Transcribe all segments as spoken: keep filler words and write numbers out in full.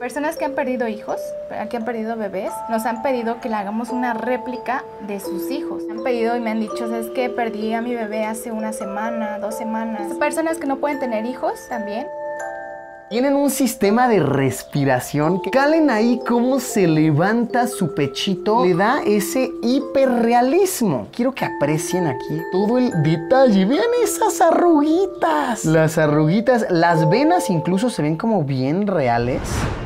Personas que han perdido hijos, que han perdido bebés, nos han pedido que le hagamos una réplica de sus hijos. Me han pedido y me han dicho, ¿sabes qué? Perdí a mi bebé hace una semana, dos semanas. Personas que no pueden tener hijos también. Tienen un sistema de respiración que calen ahí cómo se levanta su pechito. Le da ese hiperrealismo. Quiero que aprecien aquí todo el detalle. Vean esas arruguitas. Las arruguitas, las venas incluso se ven como bien reales.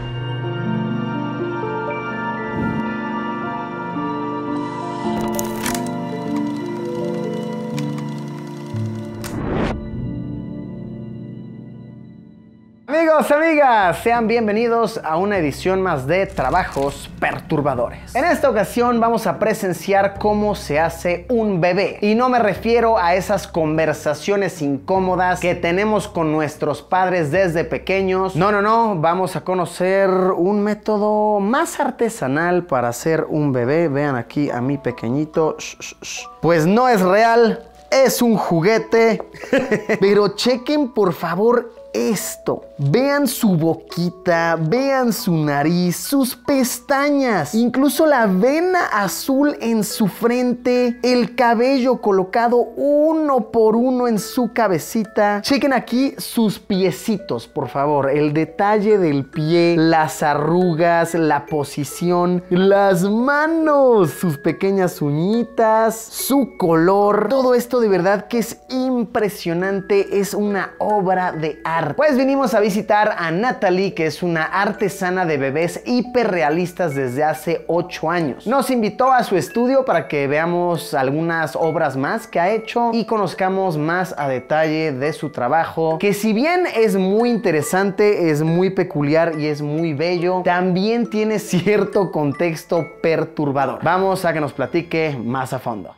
Amigos, amigas, sean bienvenidos a una edición más de Trabajos Perturbadores. En esta ocasión vamos a presenciar cómo se hace un bebé. Y no me refiero a esas conversaciones incómodas que tenemos con nuestros padres desde pequeños. No, no, no, vamos a conocer un método más artesanal para hacer un bebé. Vean aquí a mi pequeñito. Shh, shh, shh. Pues no es real, es un juguete. Pero chequen por favor esto. Vean su boquita, vean su nariz, sus pestañas, incluso la vena azul en su frente, el cabello colocado uno por uno en su cabecita. Chequen aquí sus piecitos, por favor, el detalle del pie, las arrugas, la posición, las manos, sus pequeñas uñitas, su color. Todo esto de verdad que es impresionante, es una obra de arte. Pues vinimos a visitar a Natalie, que es una artesana de bebés hiperrealistas desde hace ocho años. Nos invitó a su estudio para que veamos algunas obras más que ha hecho y conozcamos más a detalle de su trabajo, que si bien es muy interesante, es muy peculiar y es muy bello, también tiene cierto contexto perturbador. Vamos a que nos platique más a fondo.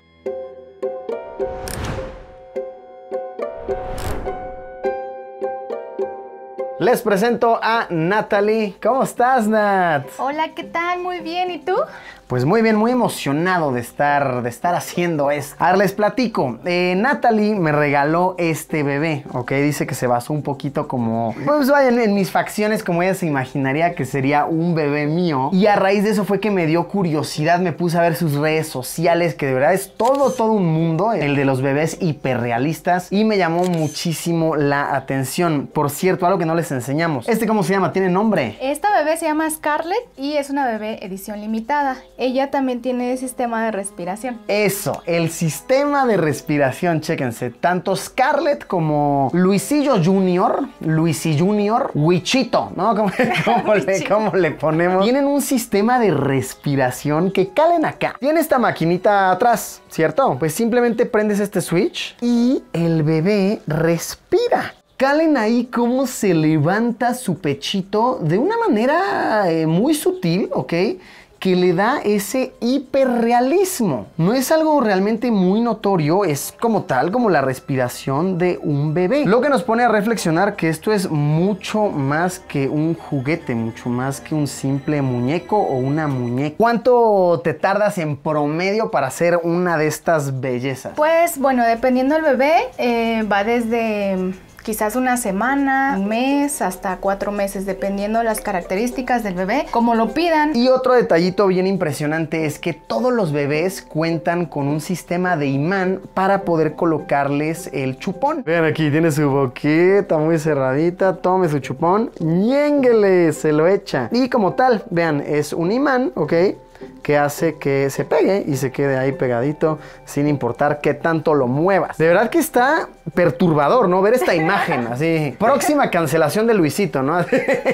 Les presento a Natalie. ¿Cómo estás, Nat? Hola, ¿qué tal? Muy bien, ¿y tú? Pues muy bien, muy emocionado de estar, de estar haciendo esto. A ver, les platico. Eh, Natalie me regaló este bebé, ¿ok? Dice que se basó un poquito como... Pues vayan, en mis facciones, como ella se imaginaría que sería un bebé mío. Y a raíz de eso fue que me dio curiosidad, me puse a ver sus redes sociales, que de verdad es todo, todo un mundo, el de los bebés hiperrealistas. Y me llamó muchísimo la atención. Por cierto, algo que no les enseñamos. ¿Este cómo se llama? ¿Tiene nombre? Esta bebé se llama Scarlett y es una bebé edición limitada. Ella también tiene sistema de respiración. Eso, el sistema de respiración, chéquense. Tanto Scarlett como Luisillo Junior, Luisi Junior, Wichito, ¿no? ¿Cómo, cómo, le, ¿Cómo le ponemos? Tienen un sistema de respiración que calen acá. Tiene esta maquinita atrás, ¿cierto? Pues simplemente prendes este switch y el bebé respira. Calen ahí cómo se levanta su pechito de una manera eh, muy sutil, ¿ok? Que le da ese hiperrealismo. No es algo realmente muy notorio, es como tal, como la respiración de un bebé. Lo que nos pone a reflexionar que esto es mucho más que un juguete, mucho más que un simple muñeco o una muñeca. ¿Cuánto te tardas en promedio para hacer una de estas bellezas? Pues bueno, dependiendo del bebé, eh, va desde... quizás una semana, un mes, hasta cuatro meses, dependiendo de las características del bebé, como lo pidan. Y otro detallito bien impresionante es que todos los bebés cuentan con un sistema de imán para poder colocarles el chupón. Vean aquí, tiene su boquita muy cerradita, tome su chupón, ñénguele, se lo echa. Y como tal, vean, es un imán, ¿ok? Que hace que se pegue y se quede ahí pegadito sin importar qué tanto lo muevas. De verdad que está perturbador, ¿no? Ver esta imagen así. Próxima cancelación de Luisito, ¿no?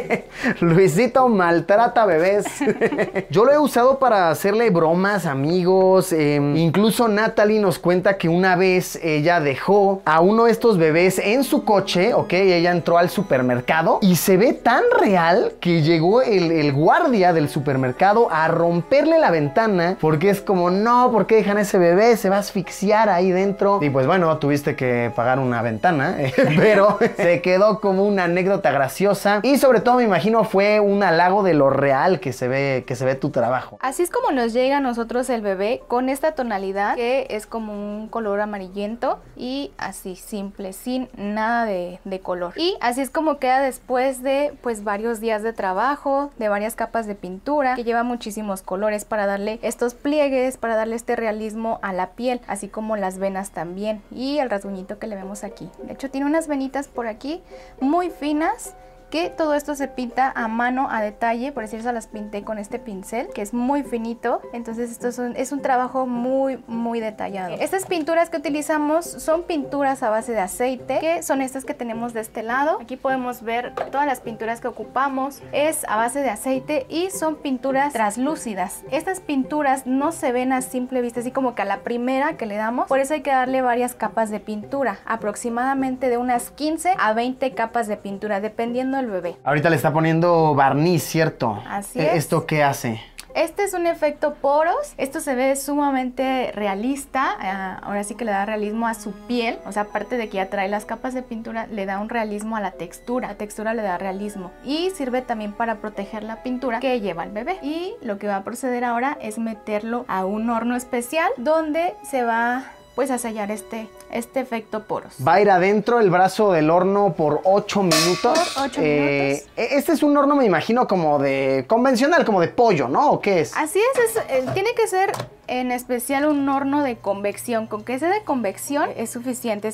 Luisito maltrata bebés. Yo lo he usado para hacerle bromas a amigos. Eh, incluso Natalie nos cuenta que una vez ella dejó a uno de estos bebés en su coche, ¿ok? Ella entró al supermercado y se ve tan real que llegó el, el guardia del supermercado a romperle pone la ventana porque es como, no, ¿por qué dejan ese bebé? Se va a asfixiar ahí dentro. Y pues bueno, tuviste que pagar una ventana, eh, pero se quedó como una anécdota graciosa. Y sobre todo me imagino fue un halago de lo real que se ve, que se ve tu trabajo. Así es como nos llega a nosotros el bebé, con esta tonalidad que es como un color amarillento y así simple, sin nada de, de color. Y así es como queda después de pues varios días de trabajo, de varias capas de pintura, que lleva muchísimos colores para darle estos pliegues, para darle este realismo a la piel, así como las venas también y el rasguñito que le vemos aquí. De hecho tiene unas venitas por aquí muy finas, que todo esto se pinta a mano, a detalle, por decir, se las pinté con este pincel que es muy finito. Entonces esto es un, es un trabajo muy muy detallado. Estas pinturas que utilizamos son pinturas a base de aceite, que son estas que tenemos de este lado. Aquí podemos ver todas las pinturas que ocupamos, es a base de aceite y son pinturas translúcidas. Estas pinturas no se ven a simple vista, así como que a la primera que le damos, por eso hay que darle varias capas de pintura, aproximadamente de unas quince a veinte capas de pintura, dependiendo el bebé. Ahorita le está poniendo barniz, ¿cierto? Así es. ¿Esto qué hace? Este es un efecto poros, esto se ve sumamente realista, uh, ahora sí que le da realismo a su piel, o sea, aparte de que ya trae las capas de pintura, le da un realismo a la textura, la textura le da realismo y sirve también para proteger la pintura que lleva el bebé. Y lo que va a proceder ahora es meterlo a un horno especial donde se va pues a sellar este, este efecto poros. Va a ir adentro el brazo del horno por ocho minutos. Por ocho eh, minutos. Este es un horno, me imagino, como de convencional, como de pollo, ¿no? ¿O qué es? Así es, es eh, tiene que ser en especial un horno de convección. Con que sea de convección es suficiente.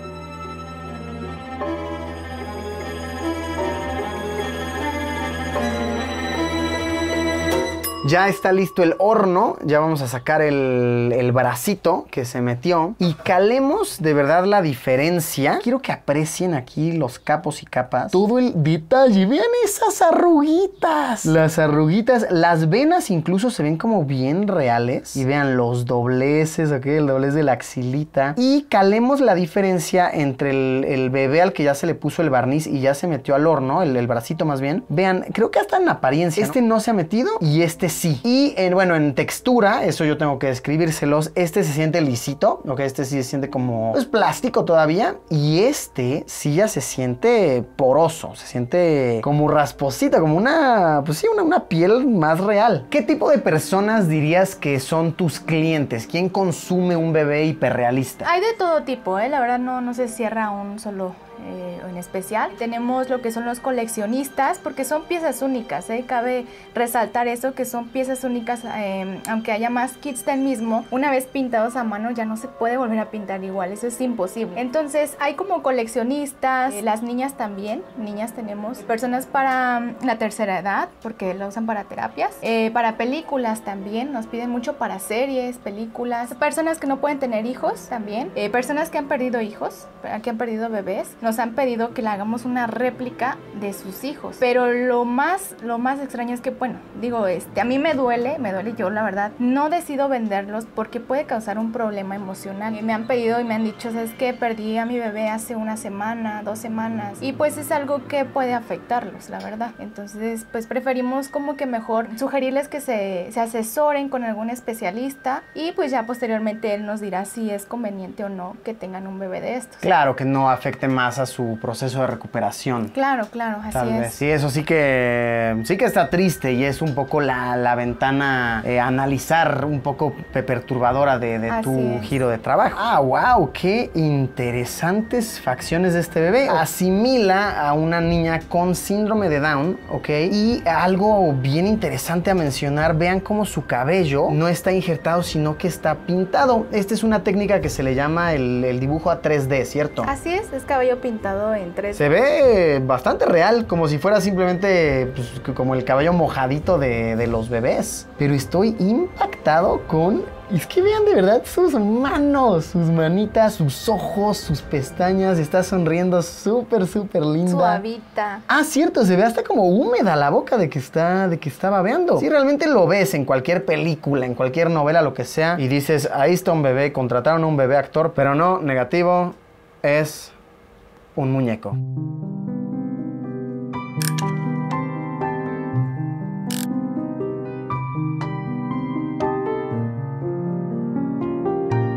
Ya está listo el horno, ya vamos a sacar el, el bracito que se metió y calemos de verdad la diferencia. Quiero que aprecien aquí los capos y capas, todo el detalle. Vean esas arruguitas, las arruguitas, las venas incluso se ven como bien reales. Y vean los dobleces, ok, el doblez de la axilita. Y calemos la diferencia entre el, el bebé al que ya se le puso el barniz y ya se metió al horno, el, el bracito más bien. Vean, creo que hasta en apariencia, ¿no? Este no se ha metido y este sí. Y en, bueno, en textura, eso yo tengo que describírselos. Este se siente lisito, ok, este sí se siente como pues, plástico todavía. Y este sí ya se siente poroso, se siente como rasposita, como una, pues sí, una, una piel más real. ¿Qué tipo de personas dirías que son tus clientes? ¿Quién consume un bebé hiperrealista? Hay de todo tipo, ¿eh? La verdad no, no se cierra a un solo Eh, en especial. Tenemos lo que son los coleccionistas, porque son piezas únicas, ¿eh? Cabe resaltar eso, que son piezas únicas, eh, aunque haya más kits del mismo, una vez pintados a mano ya no se puede volver a pintar igual, eso es imposible. Entonces hay como coleccionistas, eh, las niñas también, niñas tenemos, personas para um, la tercera edad, porque la usan para terapias, eh, para películas también, nos piden mucho para series, películas, personas que no pueden tener hijos también, eh, personas que han perdido hijos, que han perdido bebés, nos han pedido que le hagamos una réplica de sus hijos, pero lo más lo más extraño es que, bueno, digo, este, a mí me duele, me duele yo la verdad, no decido venderlos porque puede causar un problema emocional. Y me han pedido y me han dicho, ¿sabes qué? Perdí a mi bebé hace una semana, dos semanas, y pues es algo que puede afectarlos, la verdad. Entonces, pues preferimos como que mejor sugerirles que se, se asesoren con algún especialista y pues ya posteriormente él nos dirá si es conveniente o no que tengan un bebé de estos. Claro, que no afecte más a su proceso de recuperación. Claro, claro, así Tal es. vez. Sí, eso sí que sí que está triste y es un poco la, la ventana eh, analizar un poco perturbadora de, de tu es. giro de trabajo. Ah, wow, qué interesantes facciones de este bebé. Asimila a una niña con síndrome de Down, ¿ok? Y algo bien interesante a mencionar, vean cómo su cabello no está injertado, sino que está pintado. Esta es una técnica que se le llama el, el dibujo a tres D, ¿cierto? Así es, es cabello pintado en tres D. Se ve bastante real, como si fuera simplemente pues, como el cabello mojadito de, de los bebés. Pero estoy impactado con... Es que vean de verdad sus manos, sus manitas, sus ojos, sus pestañas. Está sonriendo súper, súper linda. Suavita. Ah, cierto, se ve hasta como húmeda la boca de que está, de que está babeando. Sí, realmente lo ves en cualquier película, en cualquier novela, lo que sea. Y dices, ahí está un bebé, contrataron a un bebé actor. Pero no, negativo, es un muñeco.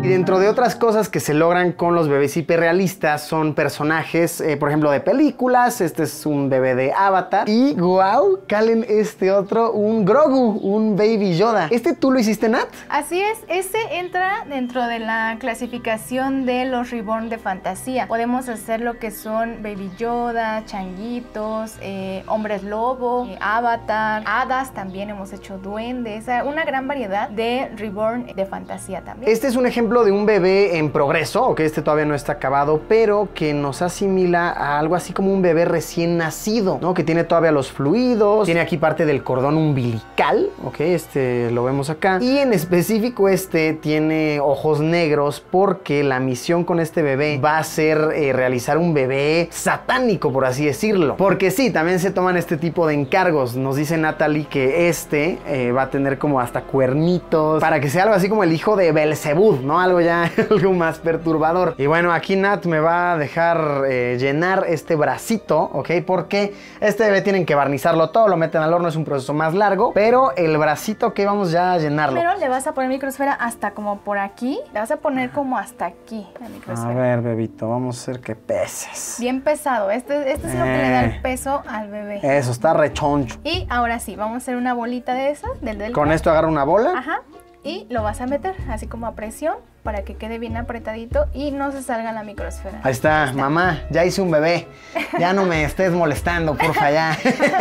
dentro de otras cosas que se logran con los bebés hiperrealistas son personajes, eh, por ejemplo, de películas. Este es un bebé de Avatar. Y wow, calen este otro, un Grogu, un Baby Yoda. ¿Este tú lo hiciste, Nat? Así es, ese entra dentro de la clasificación de los Reborn de fantasía. Podemos hacer lo que son Baby Yoda, changuitos, eh, hombres lobo, eh, Avatar, hadas, también hemos hecho duendes, una gran variedad de Reborn de fantasía también. Este es un ejemplo de un bebé en progreso, ok, este todavía no está acabado, pero que nos asimila a algo así como un bebé recién nacido, ¿no? Que tiene todavía los fluidos, tiene aquí parte del cordón umbilical, ok, este lo vemos acá, y en específico este tiene ojos negros porque la misión con este bebé va a ser eh, realizar un bebé satánico, por así decirlo, porque sí, también se toman este tipo de encargos. Nos dice Natalie que este eh, va a tener como hasta cuernitos, para que sea algo así como el hijo de Belzebú, ¿no? Algo ya, algo más perturbador. Y bueno, aquí Nat me va a dejar eh, llenar este bracito, ¿ok? Porque este bebé tienen que barnizarlo todo, lo meten al horno, es un proceso más largo, pero el bracito que vamos ya a llenarlo. Pero le vas a poner microsfera hasta como por aquí, le vas a poner como hasta aquí la microsfera. A ver, bebito, vamos a hacer que peses. Bien pesado, este, este es lo que le da el peso al bebé. Eso, está rechoncho. Y ahora sí, vamos a hacer una bolita de esas, del del. Con esto agarro una bola. Ajá. Y lo vas a meter así como a presión para que quede bien apretadito y no se salga la microsfera. Ahí está, Ahí está. Mamá, ya hice un bebé. Ya no me estés molestando, porfa, ya.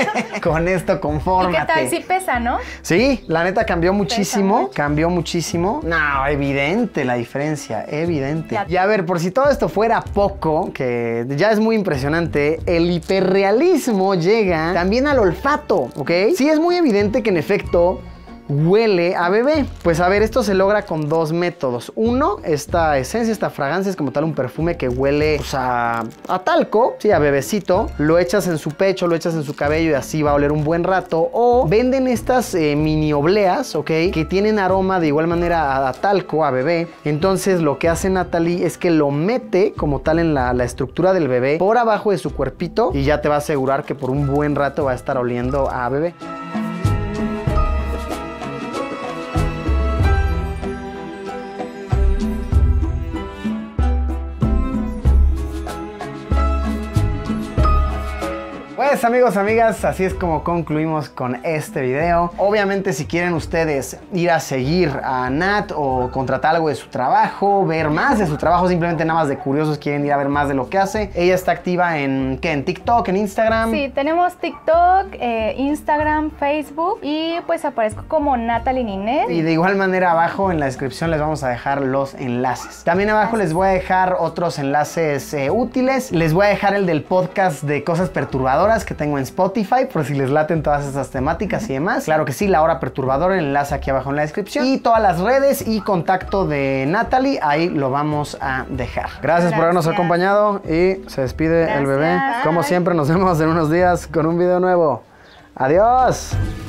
Con esto, confórmate. ¿Y qué tal? Sí pesa, ¿no? Sí, la neta cambió muchísimo. Cambió muchísimo. No, evidente la diferencia, evidente. Ya. Y a ver, por si todo esto fuera poco, que ya es muy impresionante, el hiperrealismo llega también al olfato, ¿ok? Sí, es muy evidente que en efecto huele a bebé. Pues a ver, esto se logra con dos métodos. Uno, esta esencia, esta fragancia es como tal un perfume que huele pues, a, a talco, sí, a bebecito. Lo echas en su pecho, lo echas en su cabello y así va a oler un buen rato. O venden estas eh, mini obleas, ¿ok? Que tienen aroma de igual manera a, a talco, a bebé. Entonces lo que hace Natalie es que lo mete como tal en la, la estructura del bebé por abajo de su cuerpito y ya te va a asegurar que por un buen rato va a estar oliendo a bebé. Pues amigos, amigas, así es como concluimos con este video. Obviamente si quieren ustedes ir a seguir a Nat o contratar algo de su trabajo, ver más de su trabajo, simplemente nada más de curiosos quieren ir a ver más de lo que hace, ella está activa en, ¿qué? ¿En TikTok, en Instagram? Sí, tenemos TikTok, eh, Instagram, Facebook y pues aparezco como Natalie Ninés. Y de igual manera abajo en la descripción les vamos a dejar los enlaces. También abajo Gracias. les voy a dejar otros enlaces eh, útiles. Les voy a dejar el del podcast de cosas perturbadoras que tengo en Spotify, por si les laten todas esas temáticas y demás. Claro que sí, La Hora Perturbadora, el enlace aquí abajo en la descripción. Y todas las redes y contacto de Natalie, ahí lo vamos a dejar. Gracias, Gracias. por habernos acompañado y se despide Gracias. el bebé. Como siempre, nos vemos en unos días con un video nuevo. Adiós.